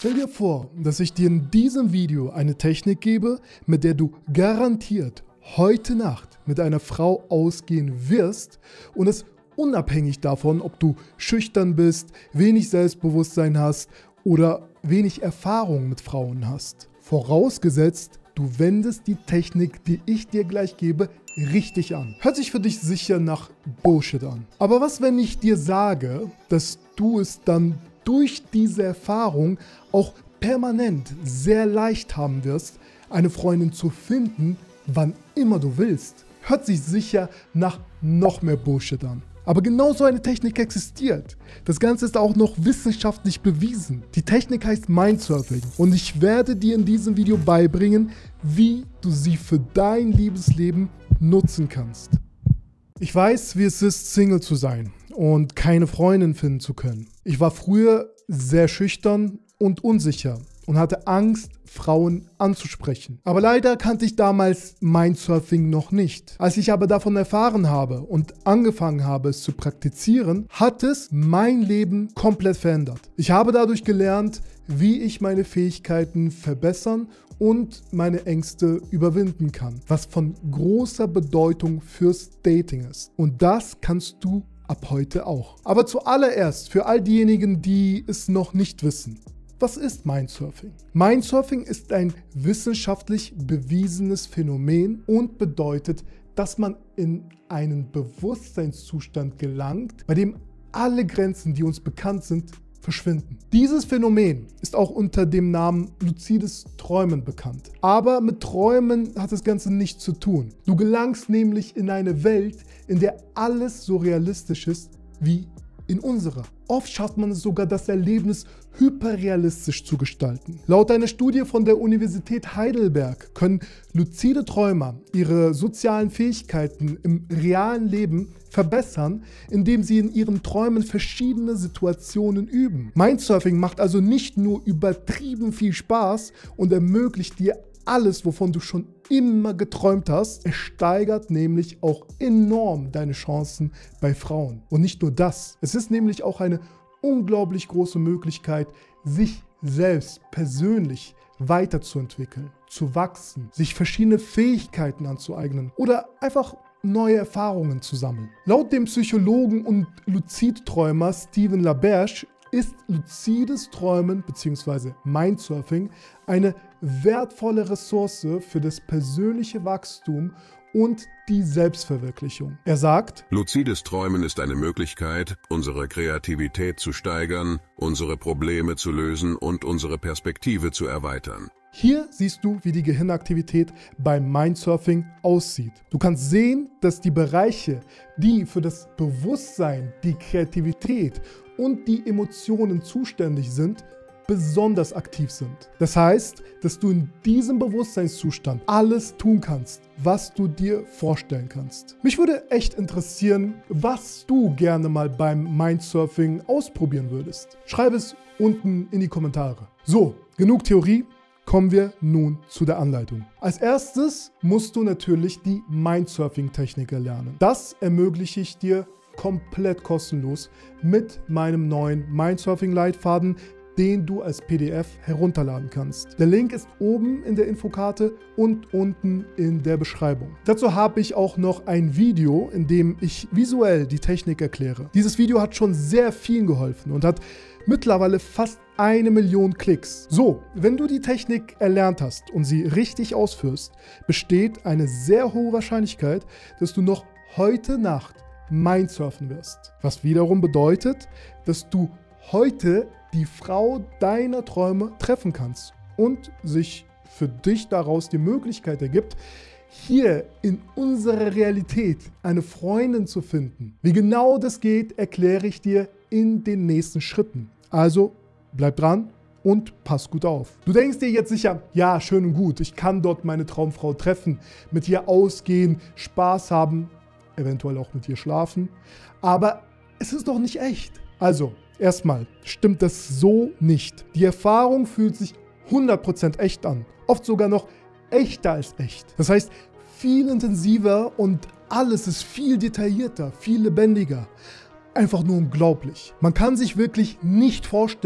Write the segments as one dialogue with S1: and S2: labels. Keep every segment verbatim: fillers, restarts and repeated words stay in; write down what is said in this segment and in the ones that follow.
S1: Stell dir vor, dass ich dir in diesem Video eine Technik gebe, mit der du garantiert heute Nacht mit einer Frau ausgehen wirst und es unabhängig davon, ob du schüchtern bist, wenig Selbstbewusstsein hast oder wenig Erfahrung mit Frauen hast. Vorausgesetzt, du wendest die Technik, die ich dir gleich gebe, richtig an. Hört sich für dich sicher nach Bullshit an. Aber was, wenn ich dir sage, dass du es dann durch diese Erfahrung auch permanent sehr leicht haben wirst, eine Freundin zu finden, wann immer du willst? Hört sich sicher nach noch mehr Bullshit an. Aber genau so eine Technik existiert. Das Ganze ist auch noch wissenschaftlich bewiesen. Die Technik heißt Mindsurfing und ich werde dir in diesem Video beibringen, wie du sie für dein Liebesleben nutzen kannst. Ich weiß, wie es ist, Single zu sein und keine Freundin finden zu können. Ich war früher sehr schüchtern und unsicher und hatte Angst, Frauen anzusprechen. Aber leider kannte ich damals Mindsurfing noch nicht. Als ich aber davon erfahren habe und angefangen habe, es zu praktizieren, hat es mein Leben komplett verändert. Ich habe dadurch gelernt, wie ich meine Fähigkeiten verbessern und meine Ängste überwinden kann, was von großer Bedeutung fürs Dating ist. Und das kannst du ab heute auch. Aber zuallererst für all diejenigen, die es noch nicht wissen. Was ist Mindsurfing? Mindsurfing ist ein wissenschaftlich bewiesenes Phänomen und bedeutet, dass man in einen Bewusstseinszustand gelangt, bei dem alle Grenzen, die uns bekannt sind, verschwinden. Dieses Phänomen ist auch unter dem Namen luzides Träumen bekannt. Aber mit Träumen hat das Ganze nichts zu tun. Du gelangst nämlich in eine Welt, in der alles so realistisch ist wie in unserer. Oft schafft man es sogar, das Erlebnis hyperrealistisch zu gestalten. Laut einer Studie von der Universität Heidelberg können luzide Träumer ihre sozialen Fähigkeiten im realen Leben verbessern, indem sie in ihren Träumen verschiedene Situationen üben. Mindsurfing macht also nicht nur übertrieben viel Spaß und ermöglicht dir alles, wovon du schon immer geträumt hast. Es steigert nämlich auch enorm deine Chancen bei Frauen. Und nicht nur das, es ist nämlich auch eine unglaublich große Möglichkeit, sich selbst persönlich weiterzuentwickeln, zu wachsen, sich verschiedene Fähigkeiten anzueignen oder einfach neue Erfahrungen zu sammeln. Laut dem Psychologen und Luzidträumer Stephen LaBerge ist luzides Träumen bzw. Mindsurfing eine wertvolle Ressource für das persönliche Wachstum und die Selbstverwirklichung. Er sagt,
S2: luzides Träumen ist eine Möglichkeit, unsere Kreativität zu steigern, unsere Probleme zu lösen und unsere Perspektive zu erweitern.
S1: Hier siehst du, wie die Gehirnaktivität beim Mindsurfing aussieht. Du kannst sehen, dass die Bereiche, die für das Bewusstsein, die Kreativität und die Emotionen zuständig sind, besonders aktiv sind. Das heißt, dass du in diesem Bewusstseinszustand alles tun kannst, was du dir vorstellen kannst. Mich würde echt interessieren, was du gerne mal beim Mindsurfing ausprobieren würdest. Schreib es unten in die Kommentare. So, genug Theorie. Kommen wir nun zu der Anleitung. Als erstes musst du natürlich die Mindsurfing-Technik erlernen. Das ermögliche ich dir komplett kostenlos mit meinem neuen Mindsurfing-Leitfaden, den du als P D F herunterladen kannst. Der Link ist oben in der Infokarte und unten in der Beschreibung. Dazu habe ich auch noch ein Video, in dem ich visuell die Technik erkläre. Dieses Video hat schon sehr vielen geholfen und hat mittlerweile fast eine Million Klicks. So, wenn du die Technik erlernt hast und sie richtig ausführst, besteht eine sehr hohe Wahrscheinlichkeit, dass du noch heute Nacht Mindsurfen wirst. Was wiederum bedeutet, dass du heute die Frau deiner Träume treffen kannst und sich für dich daraus die Möglichkeit ergibt, hier in unserer Realität eine Freundin zu finden. Wie genau das geht, erkläre ich dir in den nächsten Schritten. Also bleib dran und pass gut auf. Du denkst dir jetzt sicher, ja, schön und gut, ich kann dort meine Traumfrau treffen, mit ihr ausgehen, Spaß haben, eventuell auch mit ihr schlafen, aber es ist doch nicht echt. Also, erstmal stimmt das so nicht. Die Erfahrung fühlt sich hundert Prozent echt an, oft sogar noch echter als echt. Das heißt, viel intensiver und alles ist viel detaillierter, viel lebendiger. Einfach nur unglaublich. Man kann sich wirklich nicht vorstellen,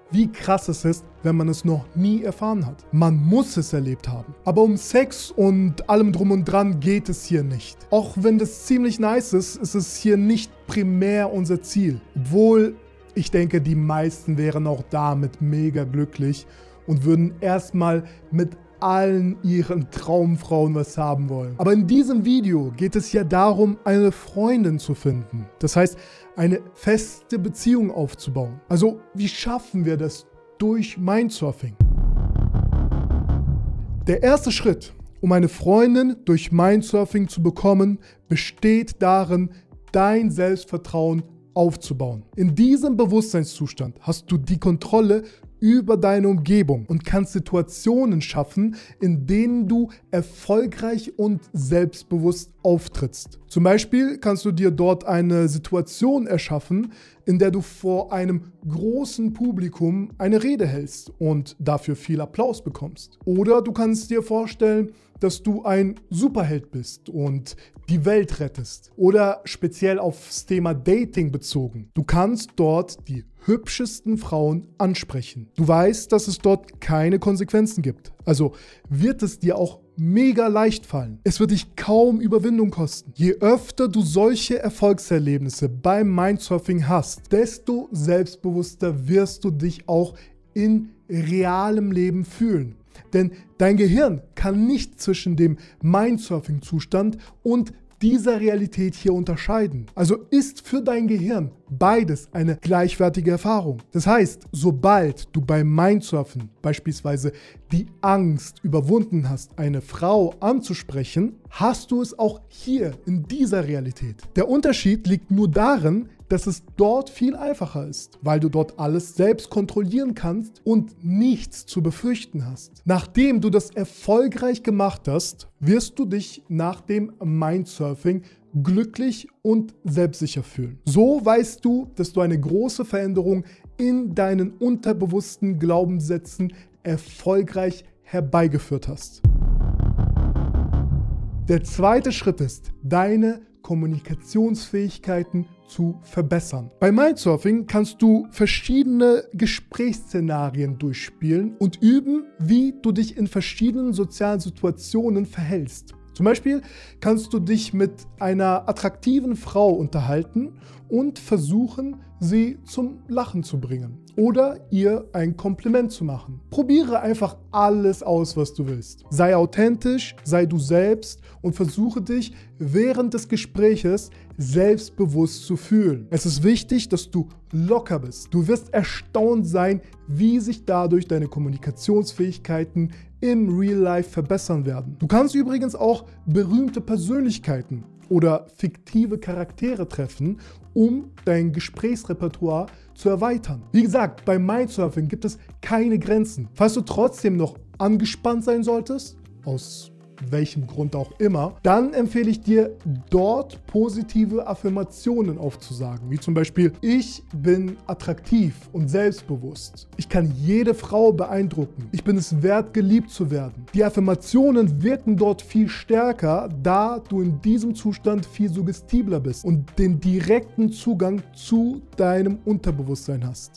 S1: wie krass es ist, wenn man es noch nie erfahren hat. Man muss es erlebt haben. Aber um Sex und allem drum und dran geht es hier nicht. Auch wenn das ziemlich nice ist, ist es hier nicht primär unser Ziel. Obwohl, ich denke, die meisten wären auch damit mega glücklich und würden erstmal mit allen ihren Traumfrauen was haben wollen. Aber in diesem Video geht es ja darum, eine Freundin zu finden. Das heißt, eine feste Beziehung aufzubauen. Also, wie schaffen wir das durch Mindsurfing? Der erste Schritt, um eine Freundin durch Mindsurfing zu bekommen, besteht darin, dein Selbstvertrauen aufzubauen. In diesem Bewusstseinszustand hast du die Kontrolle über deine Umgebung und kannst Situationen schaffen, in denen du erfolgreich und selbstbewusst auftrittst. Zum Beispiel kannst du dir dort eine Situation erschaffen, in der du vor einem großen Publikum eine Rede hältst und dafür viel Applaus bekommst. Oder du kannst dir vorstellen, dass du ein Superheld bist und die Welt rettest. Oder speziell aufs Thema Dating bezogen. Du kannst dort die hübschesten Frauen ansprechen. Du weißt, dass es dort keine Konsequenzen gibt. Also wird es dir auch mega leicht fallen. Es wird dich kaum Überwindung kosten. Je öfter du solche Erfolgserlebnisse beim Mindsurfing hast, desto selbstbewusster wirst du dich auch in realem Leben fühlen. Denn dein Gehirn kann nicht zwischen dem Mindsurfing-Zustand und dieser Realität hier unterscheiden. Also ist für dein Gehirn beides eine gleichwertige Erfahrung. Das heißt, sobald du beim Mindsurfen beispielsweise die Angst überwunden hast, eine Frau anzusprechen, hast du es auch hier in dieser Realität. Der Unterschied liegt nur darin, dass es dort viel einfacher ist, weil du dort alles selbst kontrollieren kannst und nichts zu befürchten hast. Nachdem du das erfolgreich gemacht hast, wirst du dich nach dem Mindsurfing glücklich und selbstsicher fühlen. So weißt du, dass du eine große Veränderung in deinen unterbewussten Glaubenssätzen erfolgreich herbeigeführt hast. Der zweite Schritt ist, deine Kommunikationsfähigkeiten zu verbessern. Bei Mindsurfing kannst du verschiedene Gesprächsszenarien durchspielen und üben, wie du dich in verschiedenen sozialen Situationen verhältst. Zum Beispiel kannst du dich mit einer attraktiven Frau unterhalten und versuchen, sie zum Lachen zu bringen oder ihr ein Kompliment zu machen. Probiere einfach alles aus, was du willst. Sei authentisch, sei du selbst und versuche dich während des Gespräches selbstbewusst zu fühlen. Es ist wichtig, dass du locker bist. Du wirst erstaunt sein, wie sich dadurch deine Kommunikationsfähigkeiten im Real Life verbessern werden. Du kannst übrigens auch berühmte Persönlichkeiten oder fiktive Charaktere treffen, um dein Gesprächsrepertoire zu erweitern. Wie gesagt, beim Mindsurfing gibt es keine Grenzen. Falls du trotzdem noch angespannt sein solltest, aus welchem Grund auch immer, dann empfehle ich dir, dort positive Affirmationen aufzusagen, wie zum Beispiel: Ich bin attraktiv und selbstbewusst. Ich kann jede Frau beeindrucken. Ich bin es wert, geliebt zu werden. Die Affirmationen wirken dort viel stärker, da du in diesem Zustand viel suggestibler bist und den direkten Zugang zu deinem Unterbewusstsein hast.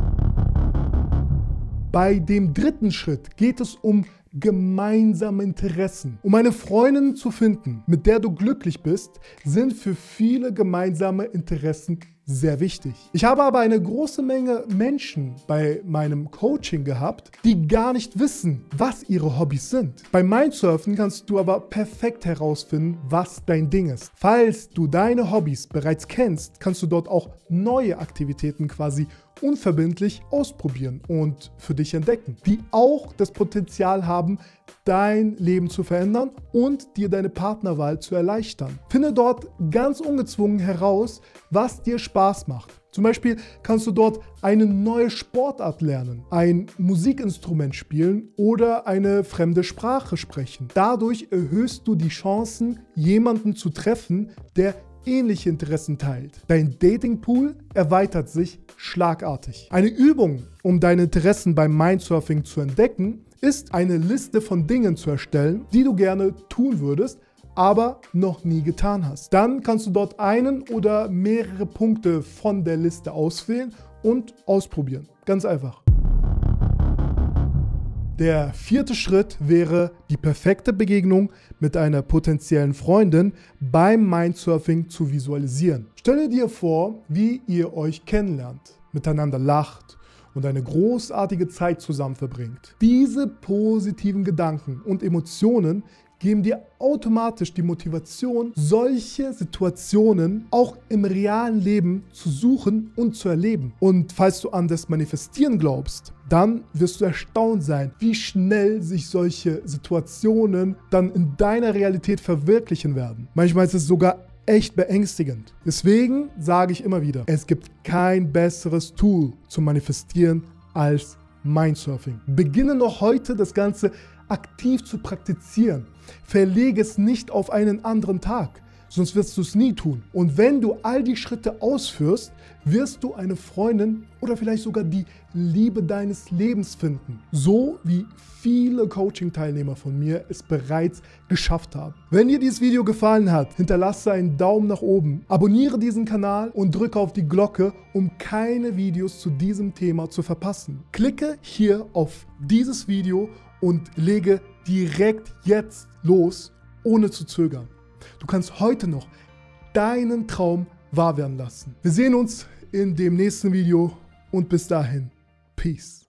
S1: Bei dem dritten Schritt geht es um gemeinsame Interessen. Um eine Freundin zu finden, mit der du glücklich bist, sind für viele gemeinsame Interessen sehr wichtig. Ich habe aber eine große Menge Menschen bei meinem Coaching gehabt, die gar nicht wissen, was ihre Hobbys sind. Beim Mindsurfen kannst du aber perfekt herausfinden, was dein Ding ist. Falls du deine Hobbys bereits kennst, kannst du dort auch neue Aktivitäten quasi unverbindlich ausprobieren und für dich entdecken, die auch das Potenzial haben, dein Leben zu verändern und dir deine Partnerwahl zu erleichtern. Finde dort ganz ungezwungen heraus, was dir Spaß macht. Zum Beispiel kannst du dort eine neue Sportart lernen, ein Musikinstrument spielen oder eine fremde Sprache sprechen. Dadurch erhöhst du die Chancen, jemanden zu treffen, der ähnliche Interessen teilt. Dein Datingpool erweitert sich schlagartig. Eine Übung, um deine Interessen beim Mindsurfing zu entdecken, ist eine Liste von Dingen zu erstellen, die du gerne tun würdest, aber noch nie getan hast. Dann kannst du dort einen oder mehrere Punkte von der Liste auswählen und ausprobieren. Ganz einfach. Der vierte Schritt wäre die perfekte Begegnung mit einer potenziellen Freundin beim Mindsurfing zu visualisieren. Stelle dir vor, wie ihr euch kennenlernt, miteinander lacht und eine großartige Zeit zusammen verbringt. Diese positiven Gedanken und Emotionen geben dir automatisch die Motivation, solche Situationen auch im realen Leben zu suchen und zu erleben. Und falls du an das Manifestieren glaubst, dann wirst du erstaunt sein, wie schnell sich solche Situationen dann in deiner Realität verwirklichen werden. Manchmal ist es sogar echt beängstigend. Deswegen sage ich immer wieder, es gibt kein besseres Tool zum Manifestieren als Mindsurfing. Beginne noch heute das Ganze aktiv zu praktizieren. Verlege es nicht auf einen anderen Tag, sonst wirst du es nie tun. Und wenn du all die Schritte ausführst, wirst du eine Freundin oder vielleicht sogar die Liebe deines Lebens finden. So wie viele Coaching-Teilnehmer von mir es bereits geschafft haben. Wenn dir dieses Video gefallen hat, hinterlasse einen Daumen nach oben, abonniere diesen Kanal und drücke auf die Glocke, um keine Videos zu diesem Thema zu verpassen. Klicke hier auf dieses Video und lege direkt jetzt los, ohne zu zögern. Du kannst heute noch deinen Traum wahr werden lassen. Wir sehen uns in dem nächsten Video und bis dahin, Peace.